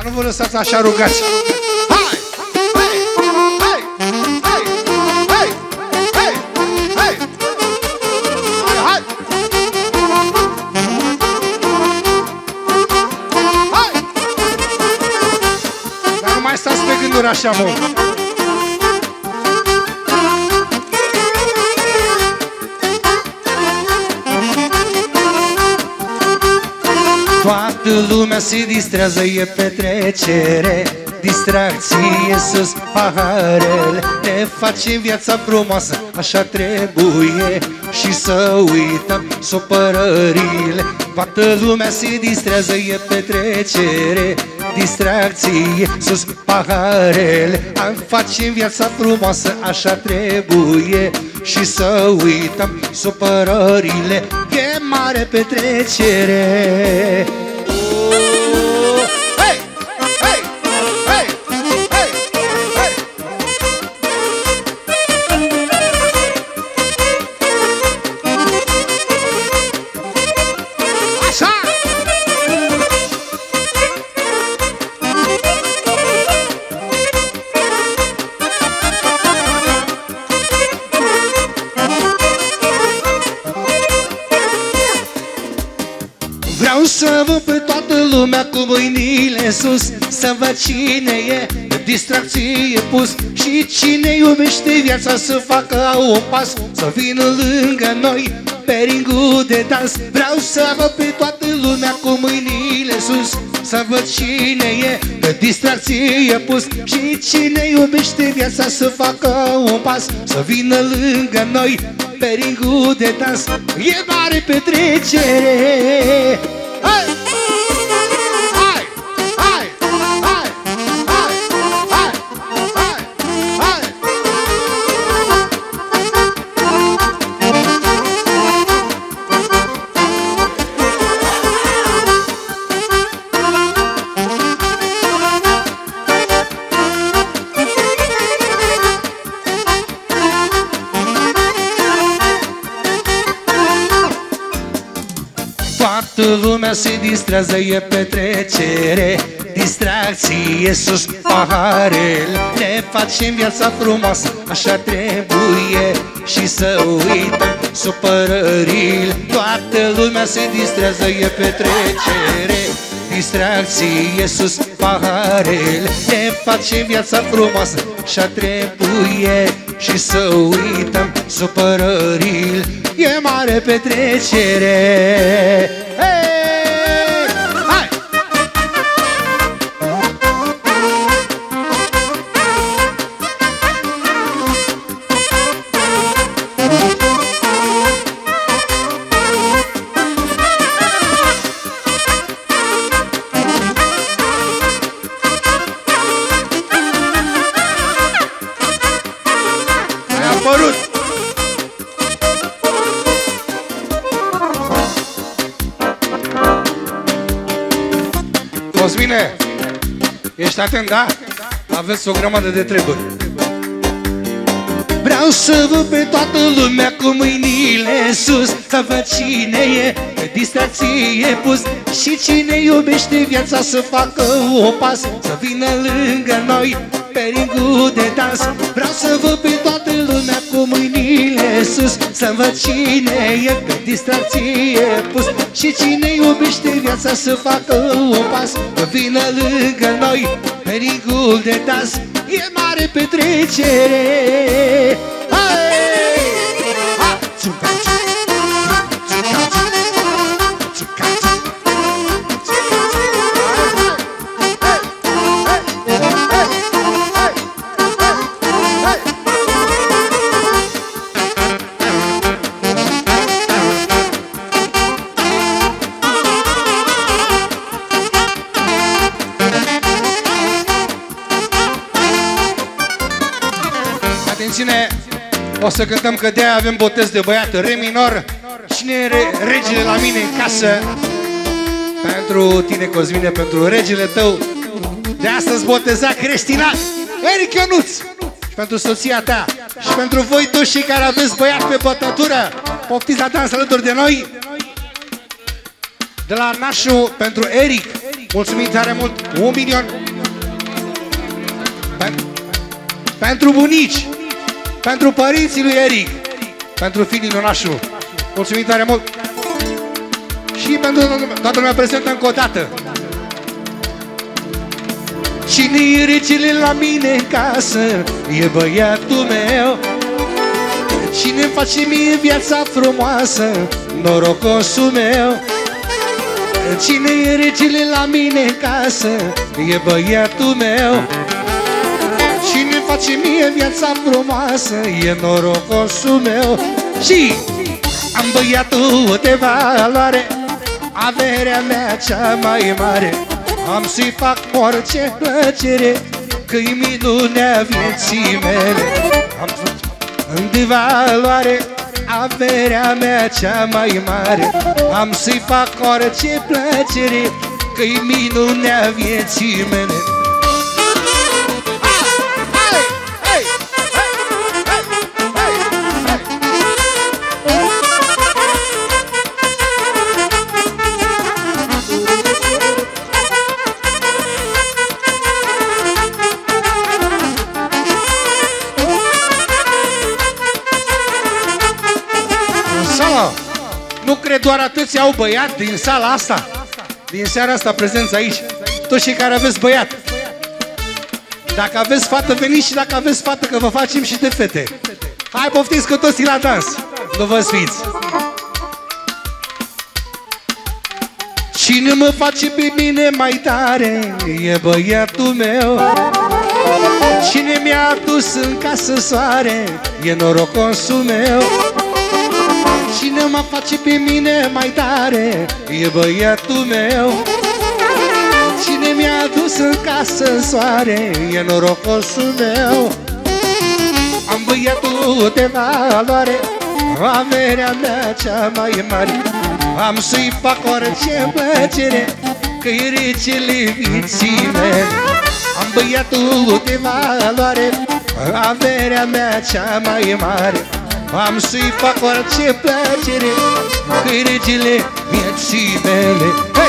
Dar nu vă lăsați așa rugați. Hai! Hai! Hai! Hai! Hai! Hai! Hai! Hai! Hai! Dar nu mai stați pe gânduri așa, mă. Toată lumea se distrează, e petrecere, distracție sus paharele. Ne facem viața frumoasă, așa trebuie, și să uităm supărările. Toată lumea se distrează, e petrecere, distracție sus paharele. Facem viața frumoasă, așa trebuie, și să uităm supărările. E mare petrecere. Hey! Hey! Hey! Hey! Hey! Așa! Vreau să văd pe toată lumea cu mâinile sus, să văd cine e de distracție pus și cine iubește viața să facă un pas, să vină lângă noi pe ringul de dans. Vreau să văd pe toată lumea cu mâinile sus, să văd cine e de distracție pus și cine iubește viața să facă un pas, să vină lângă noi pe ringul de dans. E mare petrecere. Hai! Hai! Hai! Hai! Hai! Hai! Hai! Hai! Toată lumea se distrează, e petrecere, distracție sus paharele. Ne facem viața frumoasă, așa trebuie, și să uităm supărările. Toată lumea se distrează, e petrecere, distracție sus paharele. Ne facem viața frumoasă, așa trebuie, și să uităm supărările. E mare petrecere. Hey! Hai! Ai apărut! Cosmine, ești atent, da? Aveți o grămadă de treburi. Vreau să văd pe toată lumea cu mâinile sus, să văd cine e pe distracție pus și cine iubește viața să facă un pas, să vină lângă noi pe ringul de dans. Vreau să văd pe toată lumea cu mâinile sus, să văd cine e pe distracție pus și cine iubește viața să facă un pas, să vină lângă noi pe ringul de dans. E mare petrecere. Hai! Hai! Atențiune! O să cântăm că de-aia avem botez de băiat, re minor. Cine e regele la mine în casă? Pentru tine, Cosmine, pentru regele tău de astăzi botezat, Cristina Eric Ionuț. Și pentru soția ta și pentru voi toți cei care aveți băiat pe bătătură, poftiți la dans alături de noi. De la nașul pentru Eric. Mulțumim tare mult. 1 milion. Pentru bunici. Pentru părinții lui Eric. Pentru fiii lui nașul. Mulțumim tare mult. Și pentru toată lumea prezentă încă o dată. Cine-i regele la mine în casă? E băiatul meu. Cine-mi face mie viața frumoasă? Norocosul meu. Cine-i regele la mine în casă? E băiatul meu. Cine-mi face mie viața frumoasă? E norocosul meu. Și am băiatul de valoare, averea mea cea mai mare. Am să-i fac orice plăcere, că-i minunea vieții mele. Am de valoare, averea mea cea mai mare. Am să-i fac orice plăcere, că-i minunea vieții mele. Nu cred doar atâția au băiat din sala asta, din seara asta prezenți aici. Toți cei care aveți băiat. Dacă aveți fată, veniți, și dacă aveți fată, că vă facem și de fete. Hai, poftiți că toți la dans. Nu vă sfiți. Cine mă face pe mine mai tare? E băiatul meu. Cine mi-a adus în casă soare? E norocosul meu. Cine mă face pe mine mai tare? E băiatul meu. Cine mi-a adus în casă soare? E norocosul meu. Am băiatul de valoare, averea mea cea mai mare. Am să-i fac orice plăcere, că-i regele vieții mele. Am băiatul de valoare, averea mea cea mai mare. Am să-i fac orice plăcere, că-i regele vieții mele. Hey!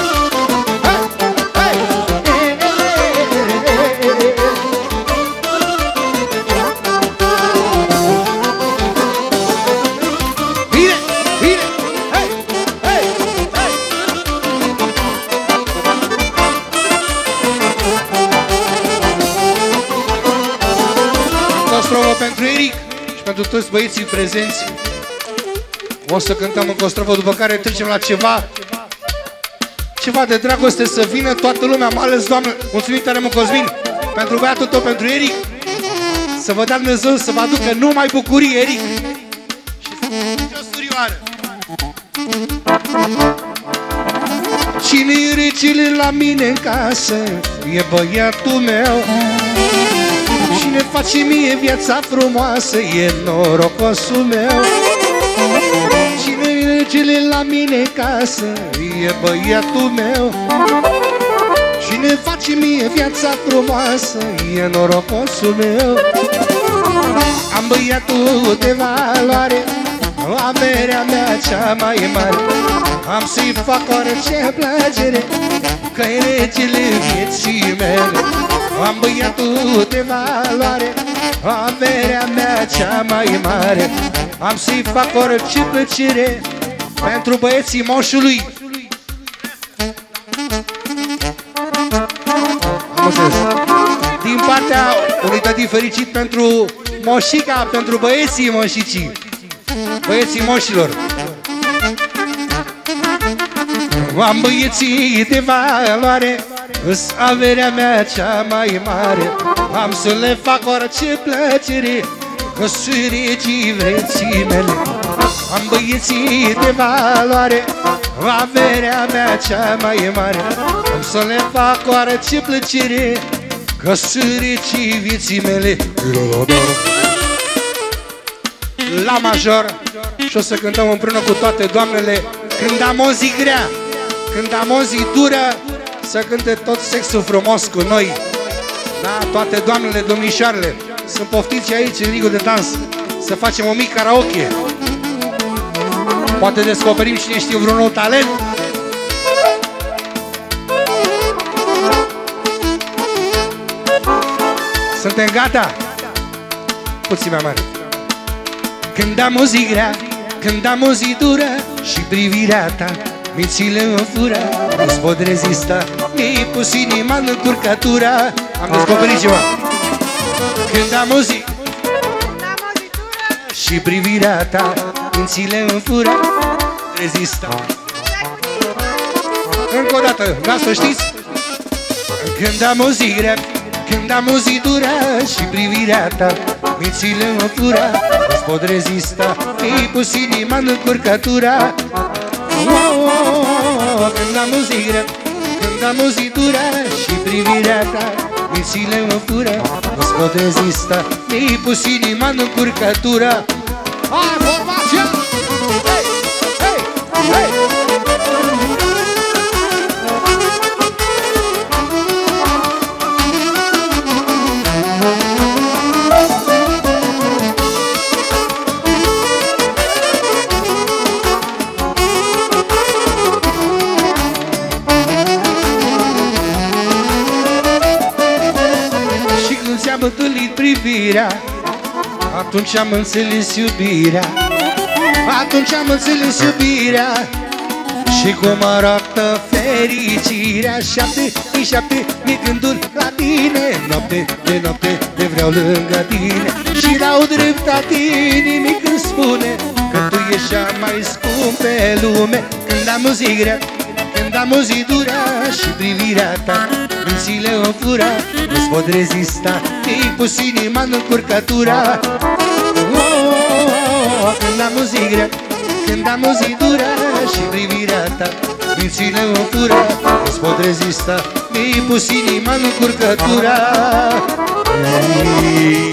Pentru Eric și pentru toți băieții prezenți. O să cântăm încă o strofă, după care trecem la ceva de dragoste, să vină toată lumea, mai ales doamnă. Mulțumim tare mult, Cosmin, pentru băiatul tău, pentru Eric. Să vă dea Dumnezeu să vă aducă numai bucurii, Eric. Și o surioară. Cine-i regele la mine în casă? E băiatul meu. Cine face mie viața frumoasă? E norocosul meu. Cine-i regele la mine în casă? E băiatul meu. Cine face mie viața frumoasă? E norocosul meu. Am băiatul de valoare, averea mea cea mai mare. Am să-i fac orice plăcere, că-i regele vieții mele. Am băiatul de valoare, averea mea cea mai mare. Am să-i fac orice plăcere, pentru băieții moșului. Din partea unui tătii fericit pentru moșica, pentru băieții moșicii, băieții moșilor. Am băieții de valoare, îs averea mea cea mai mare. Am să le fac orice plăcere, că sunt regii vieții mele. Am băieții de valoare, averea mea cea mai mare. Am să le fac orice plăcere, că sunt regii vieții mele. La major. Și o să cântăm împreună cu toate doamnele. Când am o zi grea, când am o zi dură, să cânte tot sexul frumos cu noi. Da, toate doamnele, domnișoarele, sunt poftiți aici în ligul de dans, să facem o mică karaoke. Poate descoperim, cine știe, vreun nou talent. Suntem gata? Puțin mai mare. Când am o zi grea, când am o zi dură și privirea ta mințile îmi fură, nu-ți pot rezista, mi-ai pus inima în încurcătura. Am descoperit ceva. Când am o zi și privirea ta mințile îmi fură, rezista. Încă o dată, da, să știți. Când am o zi grea, când am o zi dură și privirea ta mințile mă fură, nu-ți pot rezista, mi-ai pus inima în încurcătura. Când am o zi grea, când am o zi dură și privirea ta mințile mă fură, nu-ți pot rezista, mi-ai pus inima în încurcătura. Hai, formația! Hei, hei, hei! Am întâlnit privirea, atunci am înțeles iubirea, atunci am înțeles iubirea și cum arată fericirea. 7 mi gândul la tine, noapte de noapte te vreau lângă tine și dau dreptate inimii când spune că tu ești cea mai scump pe lume. Când am o zi grea, când am o zi dură și privirea ta mințile o fură, nu-ți pot rezista, mi-ai pus inima în încurcătura. Când am o zi grea, când am o zi dură și privirea ta mințile o fură, nu-ți pot rezista, mi-ai pus inima în încurcătura.